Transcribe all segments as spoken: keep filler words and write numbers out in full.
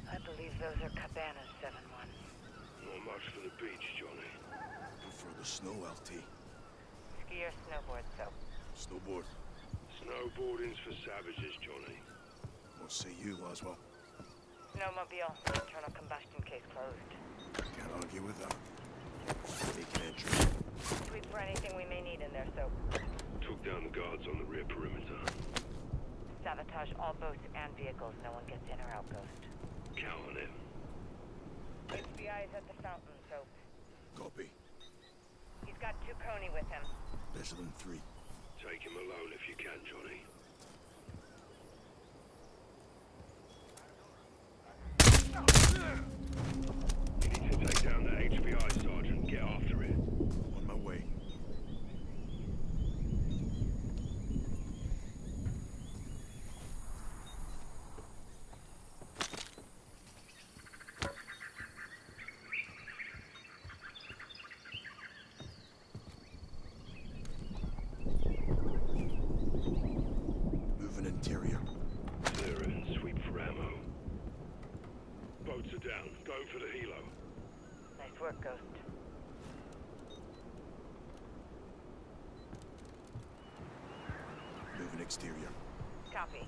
I believe those are cabanas, seven one. Not much for the beach, Johnny. Prefer the snow, L T. Ski or snowboard, Soap? Snowboard. Snowboarding's for savages, Johnny. What say you, Laswell? Snowmobile. Internal combustion case closed. Can't argue with that. Taking entry. Sweep for anything we may need in there, Soap. Took down the guards on the rear perimeter. Sabotage all boats and vehicles. No one gets in or out, Ghost. Count on it. H B I is at the fountain, Soap. Copy. He's got two Coney with him. Better than three. Take him alone if you can, Johnny. You need to take down the H B I sergeant. Get after it. On my way. Moving interior. Clear it and sweep for ammo. Boats are down. Going for the helo. Nice work, Ghost. Moving exterior. Copy.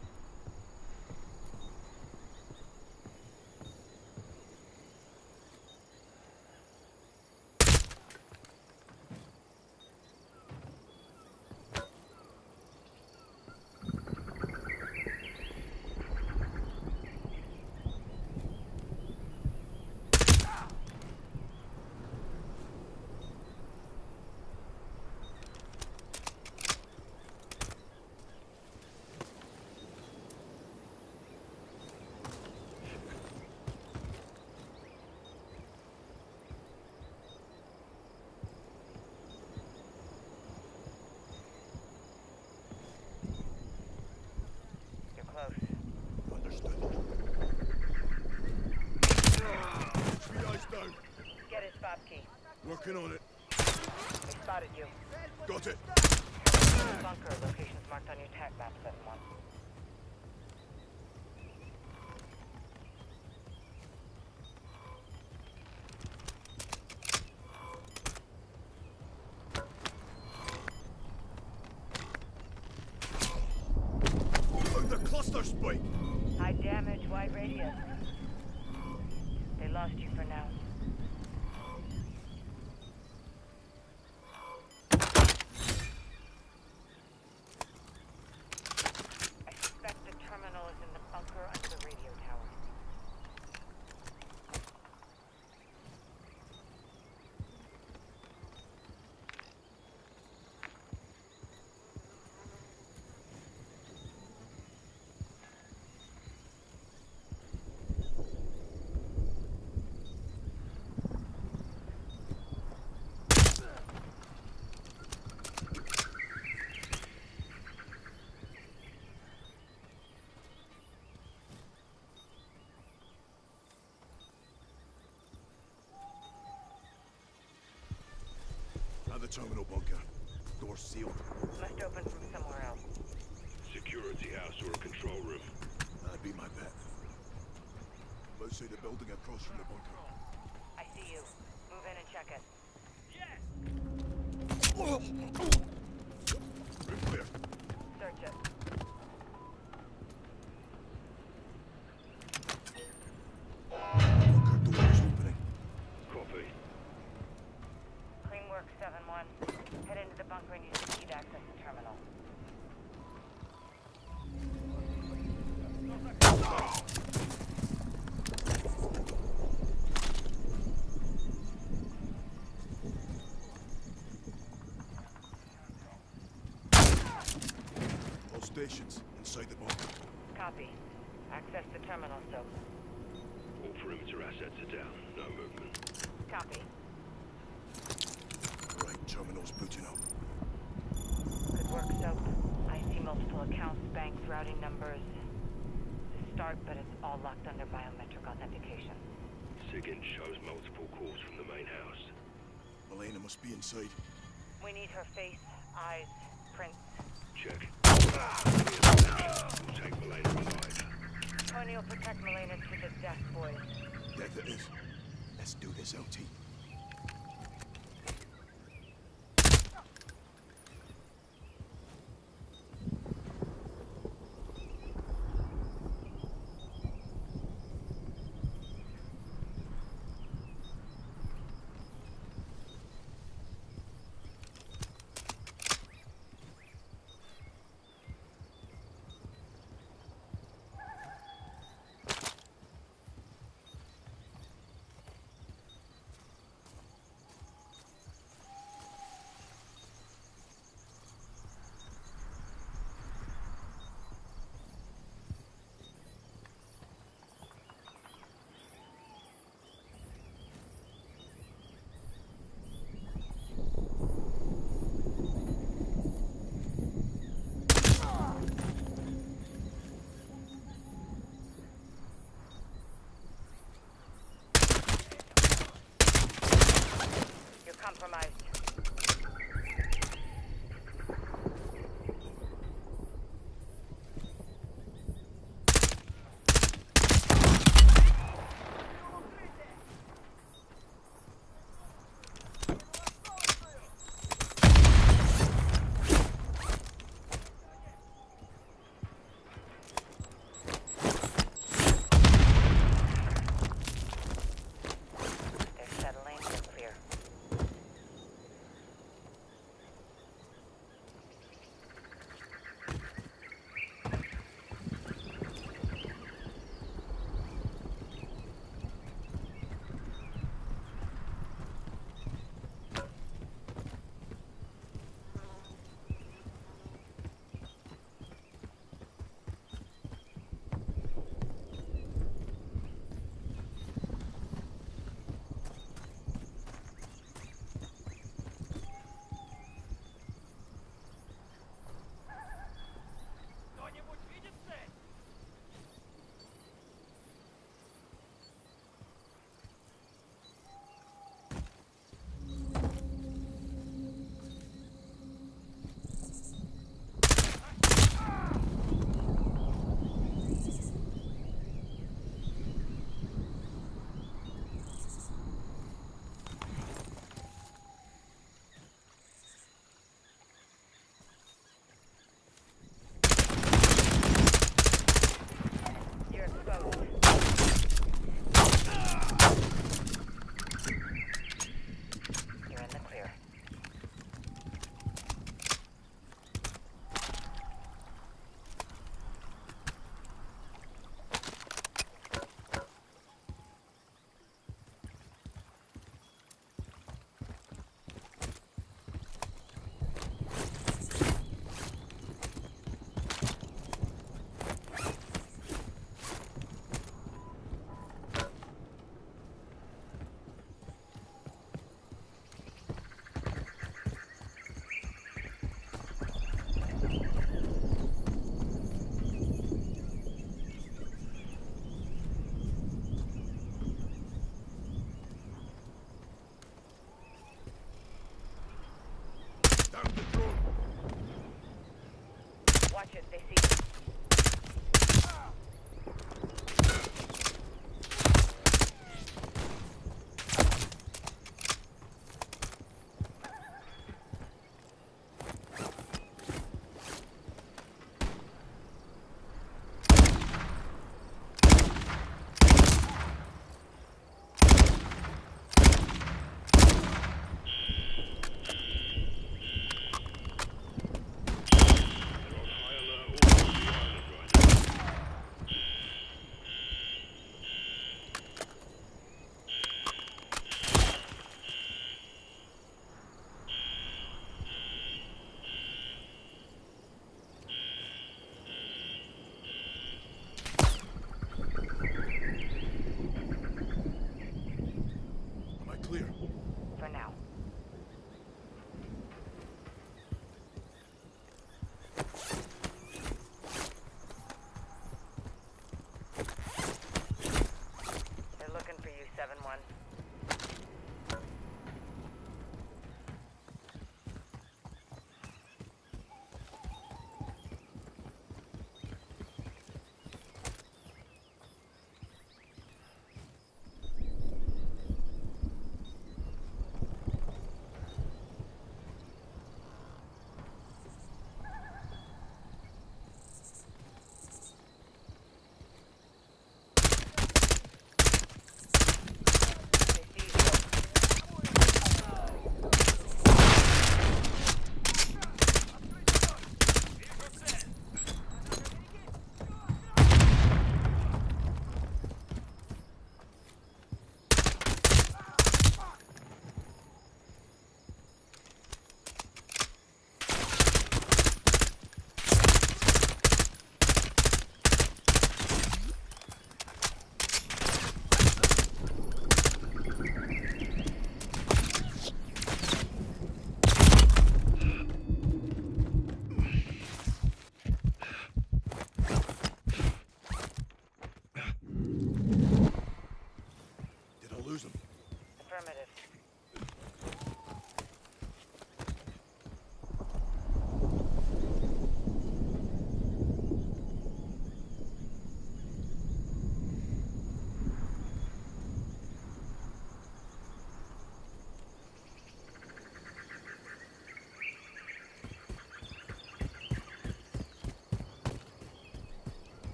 Understood. Three eyes down. Get his fob key. Working on it. They spotted you. Got it. Bunker. Locations marked on your tac map, seven one. The cluster spike. High damage, wide radius. They lost you for now. I suspect the terminal is in the bunker under the radio tower. At the terminal bunker. Door sealed. Must open from somewhere else. Security house or a control room. That'd be my bet. Outside the building across from the bunker. I see you. Move in and check it. Room clear. Search it. Bunker door is opening. Copy. Clean work, seven one. Head into the bunker and use the key to access the terminal. All stations inside the bunker. Copy. Access the terminal, Soap. All perimeter assets are down. No movement. Copy. Right, terminal's booting up. Good work, Soap. I see multiple accounts, banks, routing numbers. The start, but it's all locked under biometric authentication. SIGINT shows multiple calls from the main house. Elena must be inside. We need her face, eyes, prints. Check. We'll take Milena alive. Tony will protect Milena to the death, boys. it is. Let's do this, L T.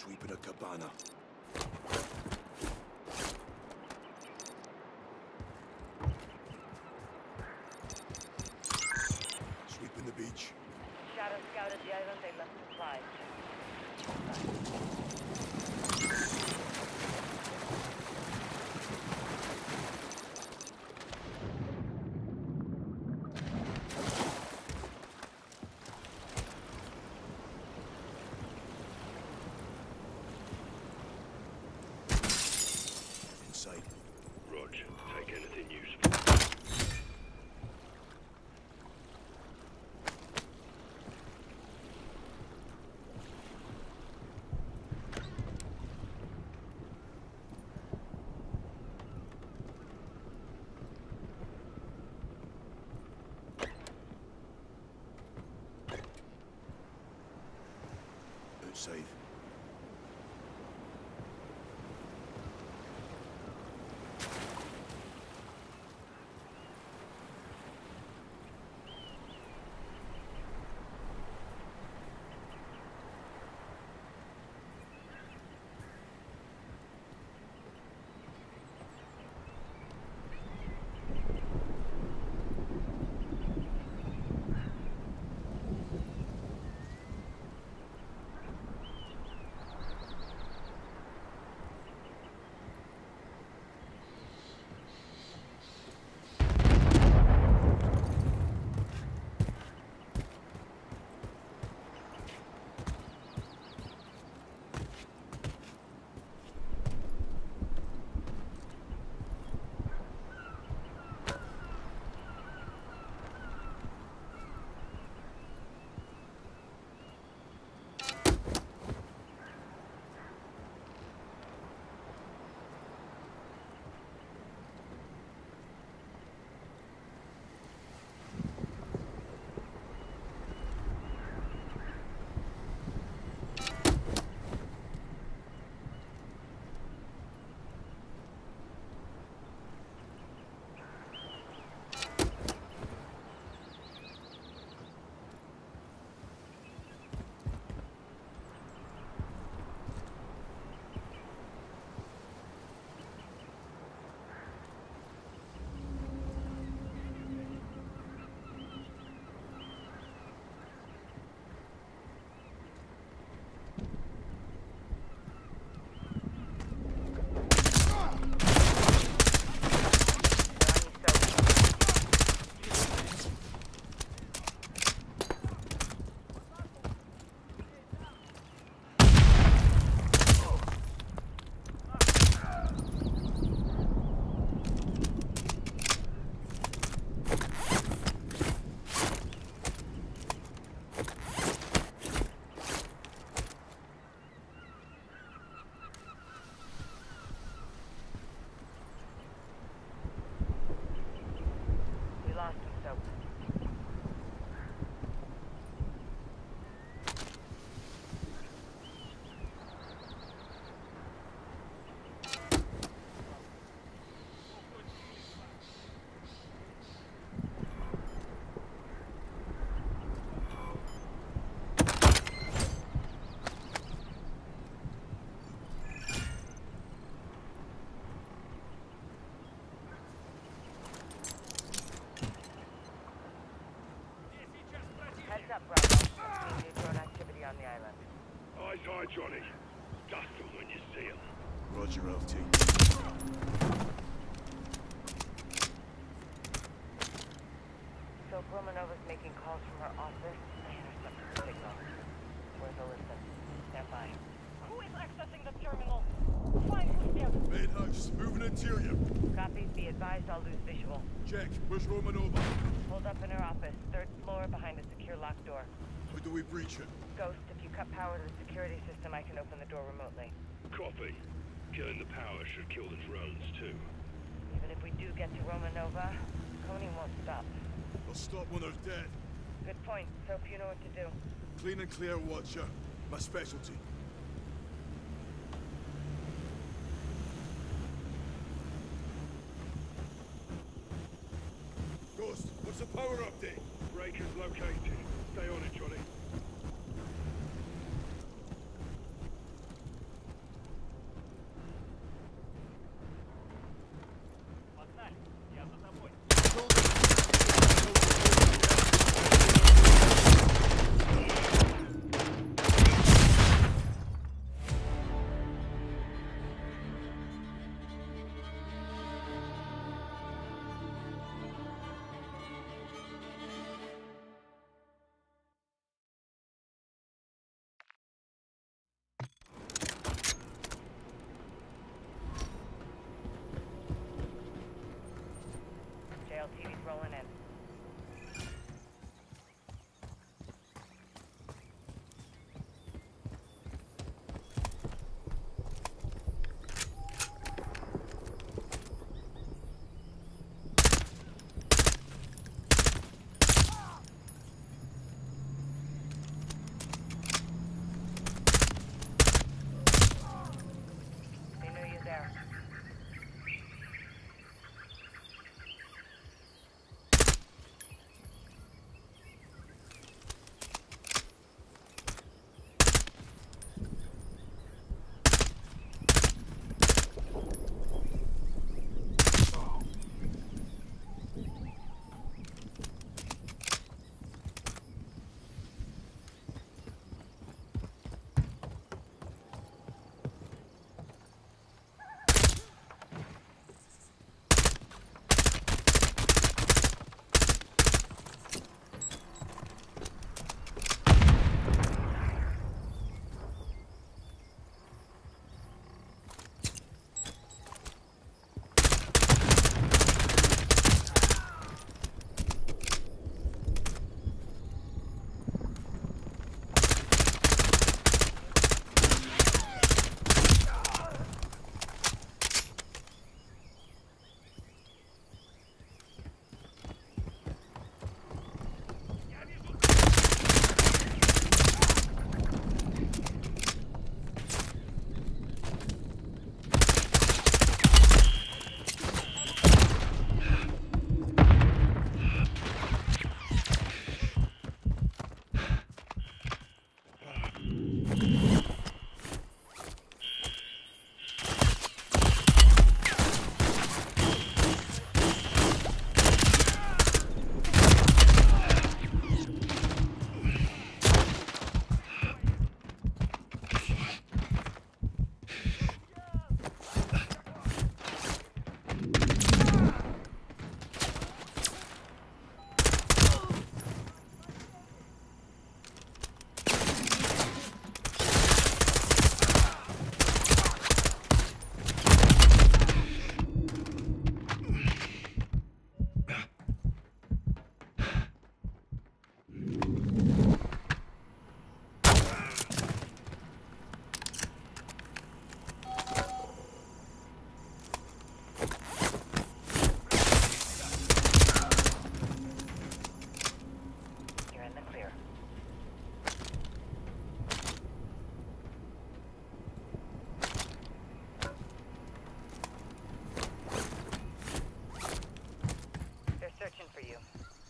Sweeping a cabana. Sweeping the beach. Shadow scouted the island, they left supplies. Inside. Roger. Take anything useful. Outside. Hi, Johnny. Dust them when you see them. Roger, L T. So Romanova's making calls from her office. I intercepted the signal. Worth a listen. Stand by. Who is accessing the terminal? Find who's there. Main house, moving interior. Copy. Be advised I'll lose visual. Check. Where's Romanova? Hold up in her office. Third floor behind a secure locked door. How do we breach it? Ghost, if you cut power to the security system, I can open the door remotely. Copy. Killing the power should kill the drones, too. Even if we do get to Romanova, Coney won't stop. I'll stop when they're dead. Good point. Soap, you know what to do. Clean and clear, Watcher. My specialty. Ghost, what's the power update? Breaker's located. Stay on it, Johnny. You're in the clear. They're searching for you.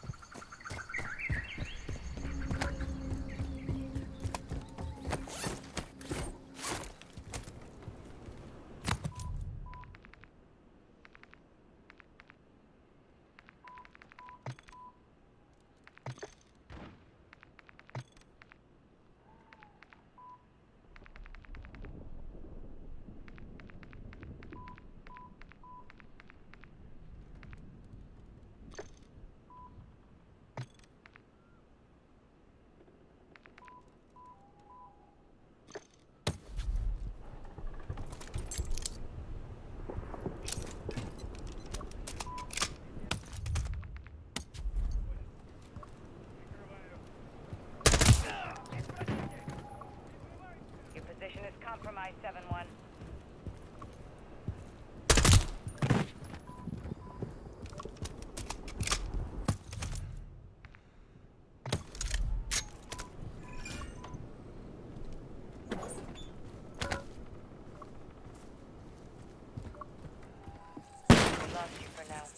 Your position is compromised, seven one. We lost you for now.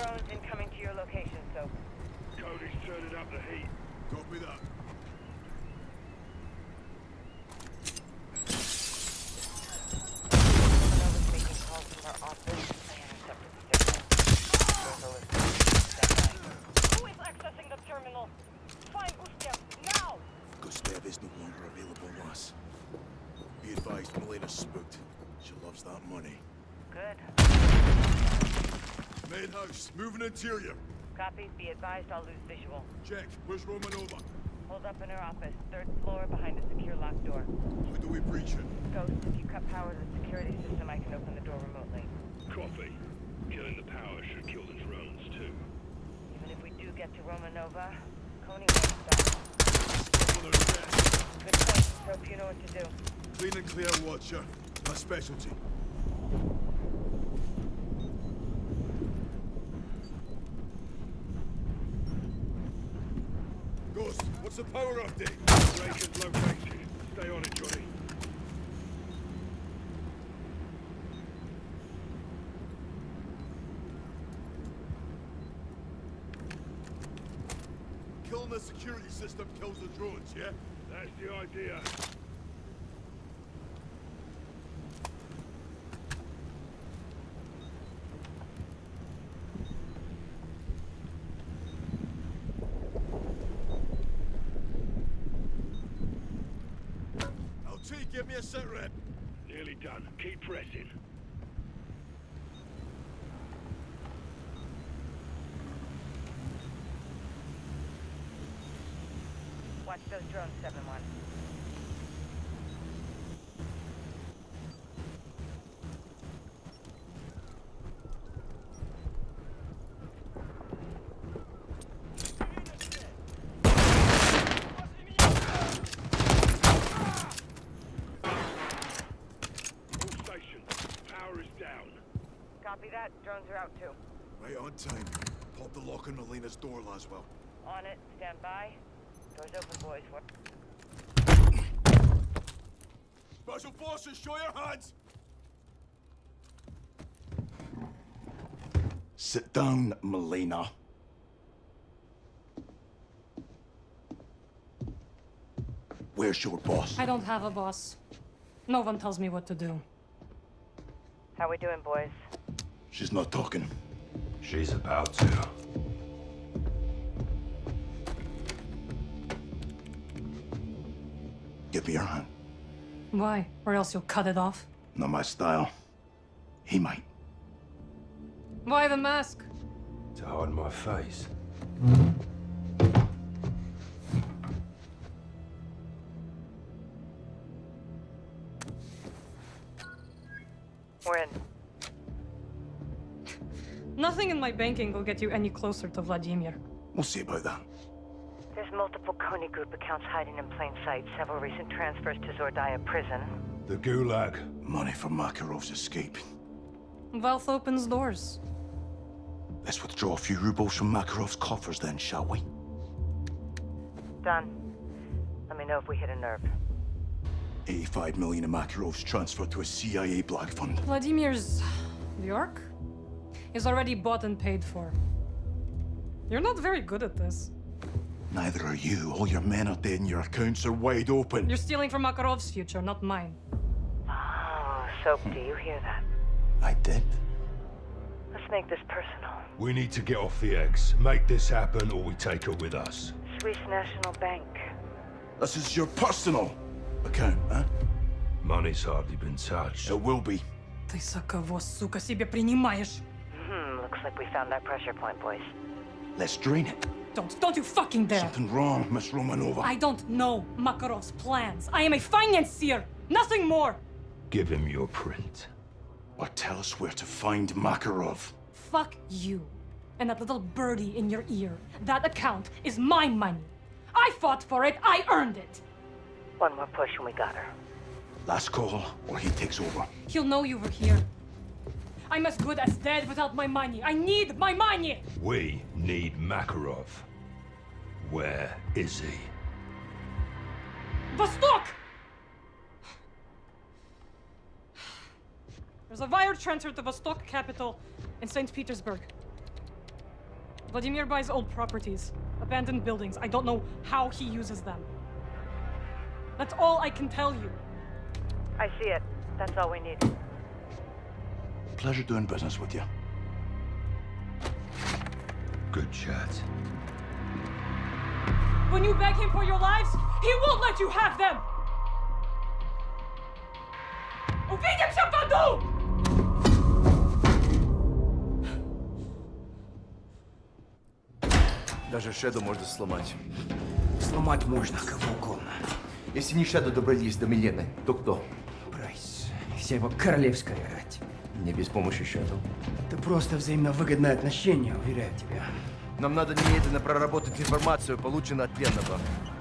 drones incoming to your location, so... Cody's turning up the heat. Copy that. Nova's making calls from her office. I intercepted the signal. There's a list. Stand by. Who is accessing the terminal? Find Gustav, now! Gustav is no longer available, lass. Be advised, Melena's spooked. She loves that money. Good. Main house, moving interior. Copy. Be advised I'll lose visual. Check. Where's Romanova? Hold up in her office. Third floor behind a secure locked door. How do we breach it? Ghost, if you cut power to the security system, I can open the door remotely. Copy. Killing the power should kill the drones, too. Even if we do get to Romanova, Coney won't stop. Well, they're dead. Good point. Hope you know what to do. Clean and clear, Watcher. My specialty. Ghost, what's the power update? Breaker's located. Stay on it, Johnny. Killing the security system kills the drones, yeah? That's the idea. L T, give me a sit rep. Nearly done. Keep pressing. Watch those drones, seven one. All stations. Power is down. Copy that. Drones are out too. Right on time. Pop the lock on Elena's door, Laswell. On it. Stand by. Doors open, boys. What? Special forces, show your hands! Sit down, Melina. Where's your boss? I don't have a boss. No one tells me what to do. How we doing, boys? She's not talking. She's about to. Give me your hand. Why? Or else you'll cut it off? Not my style. He might. Why the mask? To hide my face. We're in. Nothing in my banking will get you any closer to Vladimir. We'll see about that. There's multiple Coney Group accounts hiding in plain sight. Several recent transfers to Zordaya prison. The Gulag. Money for Makarov's escape. Wealth opens doors. Let's withdraw a few rubles from Makarov's coffers then, shall we? Done. Let me know if we hit a nerve. eighty-five million of Makarov's transferred to a C I A black fund. Vladimir's... York? Is already bought and paid for. You're not very good at this. Neither are you. All your men are dead and your accounts are wide open. You're stealing from Makarov's future, not mine. Oh, Soap, do you hear that? I did. Let's make this personal. We need to get off the eggs. Make this happen or we take her with us. Swiss National Bank. This is your personal account, huh? Money's hardly been touched. It will be. Ты за кого, сука, себе принимаешь? Hmm, looks like we found that pressure point, boys. Let's drain it. Don't, don't you fucking dare! Something wrong, Miss Romanova. I don't know Makarov's plans. I am a financier, nothing more! Give him your print. Or tell us where to find Makarov. Fuck you. And that little birdie in your ear. That account is my money. I fought for it, I earned it. One more push and we got her. Last call, or he takes over. He'll know you were here. I'm as good as dead without my money. I need my money! We need Makarov. Where is he? Vostok! There's a wire transfer to Vostok capital in Saint Petersburg. Vladimir buys old properties, abandoned buildings. I don't know how he uses them. That's all I can tell you. I see it. That's all we need. Pleasure doing business with you. Good chat. When you beg him for your lives, he won't let you have them! Увидимся в аду! Даже Шеду можно сломать. Сломать можно кого угодно. Если не Шеду добрались до Милены, то кто? Прайс. Вся его королевская рать. Не без помощи Шеду. Это просто взаимовыгодное отношение, уверяю тебя. Нам надо немедленно проработать информацию, полученную от пленного.